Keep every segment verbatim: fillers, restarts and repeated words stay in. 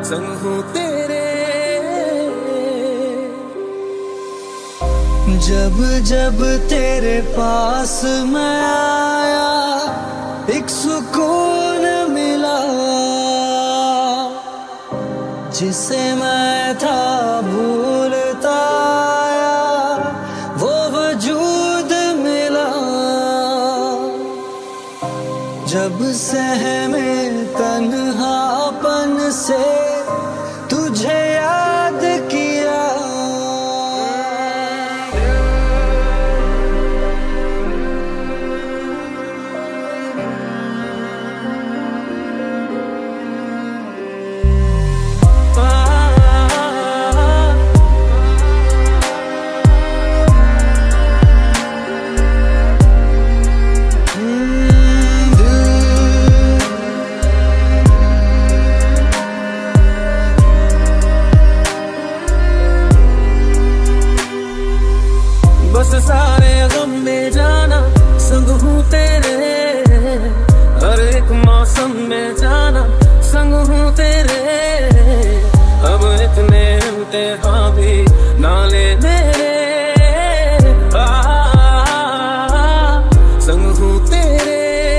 संग हूँ तेरे। जब जब तेरे पास मैं आया एक सुकून मिला, जिसे मैं था भूलता आया वो वजूद मिला। जब सहमे तन्हापन से तुझे याद किया, बस सारे गम में जाना संग हूँ तेरे, हर एक मौसम में जाना संग हूँ तेरे। अब इतने इम्तिहान भी ना ले मेरे, आ, संग हूँ तेरे।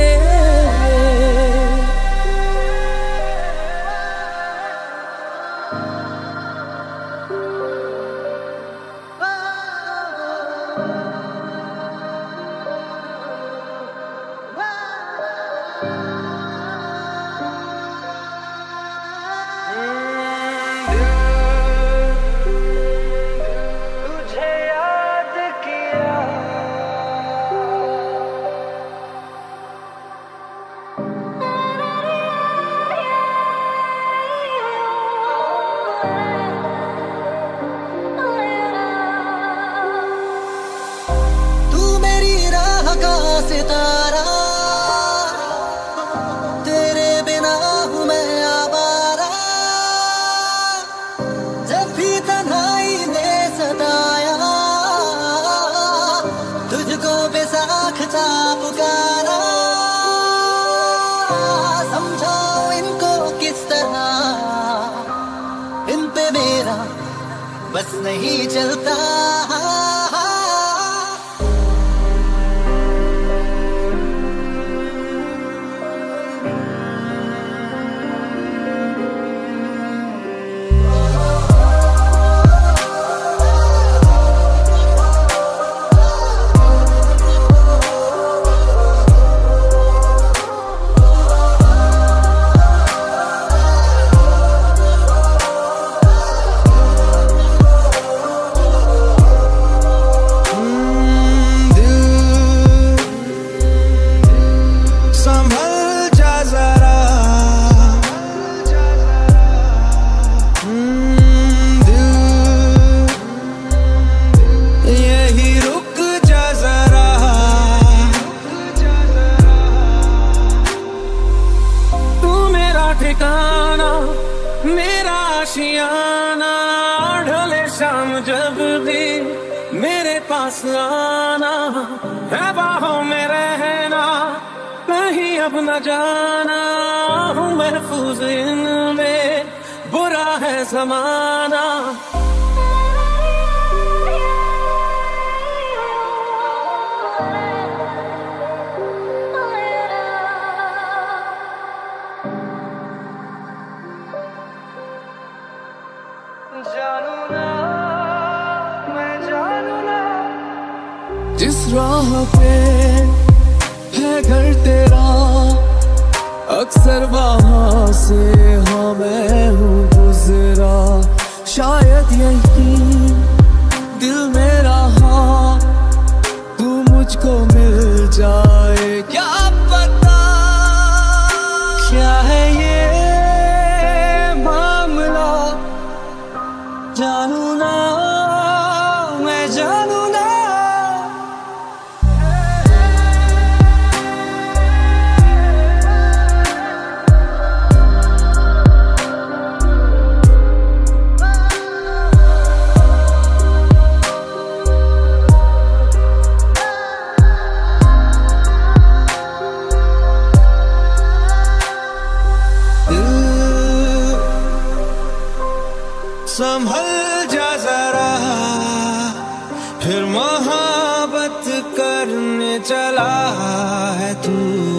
तुझे याद किया, तू मेरी राह का सितारा, तेरे बिना हूँ मैं आवारा। जब भी तन्हाई ने सताया, तुझको बेसाख सा पुकारा। समझाओ इनको किस तरह, इन पे मेरा बस नहीं चलता। ठिकाना मेरा आशियाना, ढले शाम जब भी मेरे पास आना, है बाहों में रहना कहीं अब न जाना। हूँ महफूज इनमें बुरा है ज़माना। जानू ना मैं जानू ना, जिस राह पे है घर तेरा, अक्सर वहाँ से हाँ मैं हूँ गुजरा। शायद यही दिल मेरा हाँ तू मुझको मिल जाए। क्या पता क्या है ये मामला, जानू ना मैं जानू ना। चला है तू।